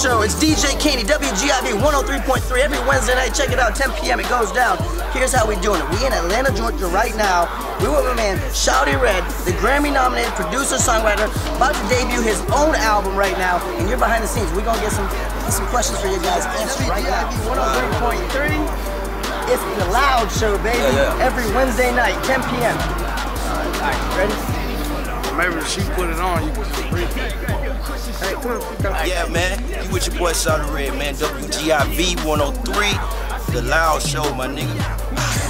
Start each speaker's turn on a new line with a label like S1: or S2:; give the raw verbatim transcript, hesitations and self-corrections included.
S1: Show. It's D J Candy, W G I V one oh three point three every Wednesday night. Check it out, ten P M it goes down. Here's how we doing it. We in Atlanta, Georgia right now. We with my man, Shawty Red, the Grammy-nominated producer-songwriter, about to debut his own album right now. And you're behind the scenes. We're gonna get some some questions for you guys answered right now. one oh three point three. It's the Loud Show, baby.
S2: Yeah, yeah.
S1: Every Wednesday night, ten P M All right, ready?
S3: Maybe if she put it on, you can read it.
S1: Hey, come on, come on.
S2: Yeah, man. You with your boy Shawty Red, man. W G I V one oh three. The Loud Show, my nigga.